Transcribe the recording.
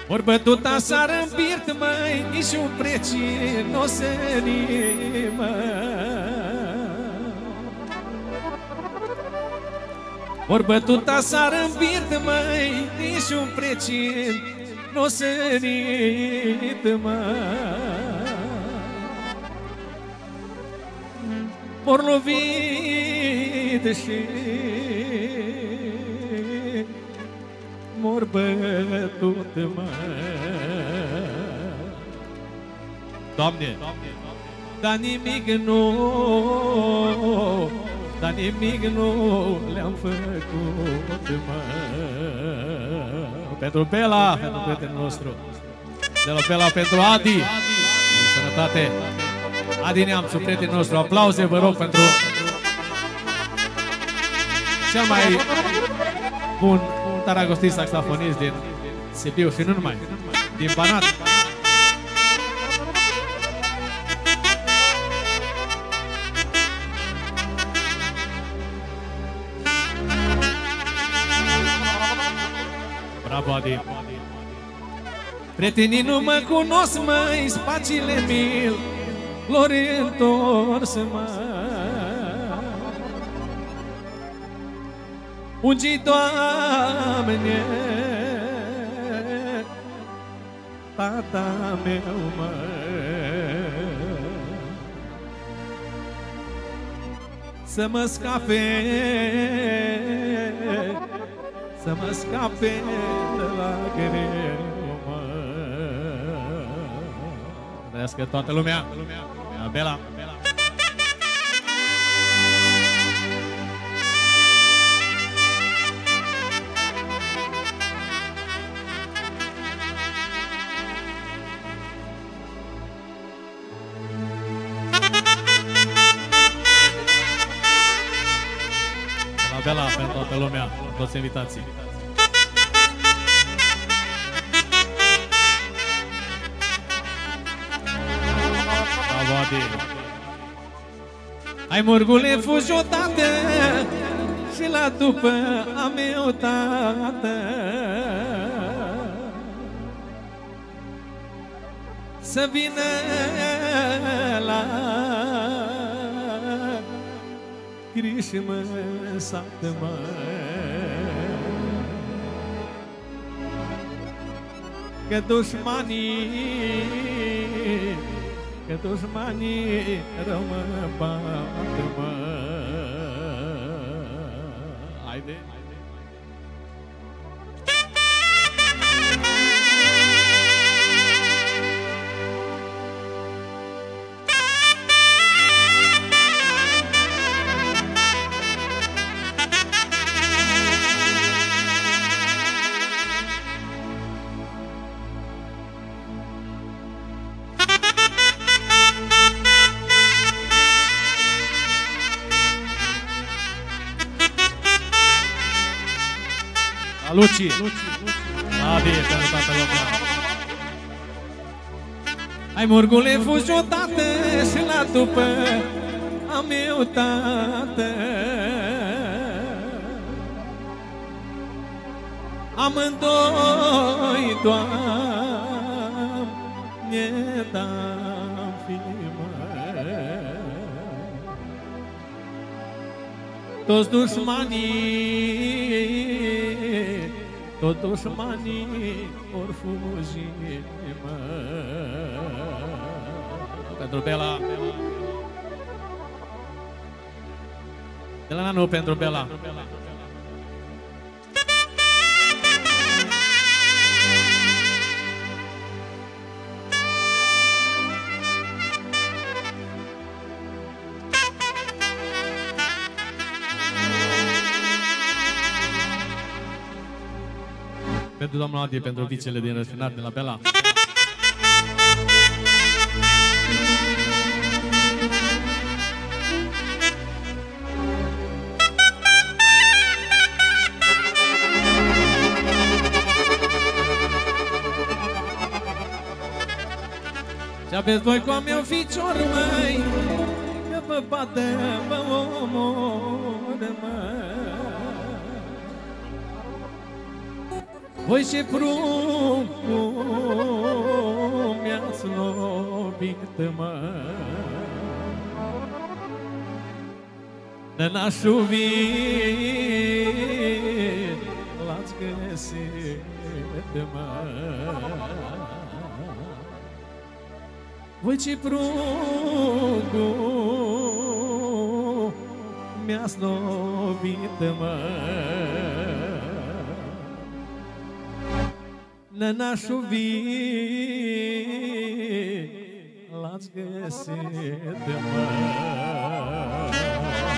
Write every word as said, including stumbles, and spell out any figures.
Ori bătuta sară în birt, măi, nici un preci n-o sări, ori bătuta sară în birt, măi, nici un preci n-o sărit, m-or lovit și m-or bătut, mă. Doamne, dar nimic nu, dar nimic nu le-am făcut, mă. Pentru Bela, pentru prietenul nostru. De la Bela pentru Adi. Sănătate. Adi Neamțu, prietenul nostru. Aplauze, vă rog, pentru cel mai bun taragostit saxofonist din Sibiu și nu numai, din Banat. Bravo, Adi. Prietenii nu mă cunosc, măi, spațiile mil lor întors, mă. Ungi, Doamne, tata meu, mă. Să mă scape, să mă scape de la greu, mă. Trăiască toată lumea, Bela, Bela. Bela pentru toată lumea, toți invitații. Bravo, Adi. Hai, murgule, fugi odată și la după a meu tată, să vină la Criși, mă, sată, mă. Că dușmanii, că dușmanii rău mă bată, mă. Haide! Luci, Adi, pentru toată lumea. Hai, murgule, fugi odată și la după a meu tată, amândoi, Doamne, da-mi fi, mă. Toți dușmanii, tot dușmanii or fugi, mă. Pentru Bela, de la Nanu, pentru Bela. Pentru domnul Adi, pentru vicele din Rășinat, de la Bela. Și aveți voi cu a meu ficior, măi, că vă bate, vă omoră, măi. Voi ce pruncul lovit, mă. Nănașul vin, l-ați găsit, mă. Voi ce pruncul mi-ați lovit, mă. Nănașul vin, l-ați găsit, mă.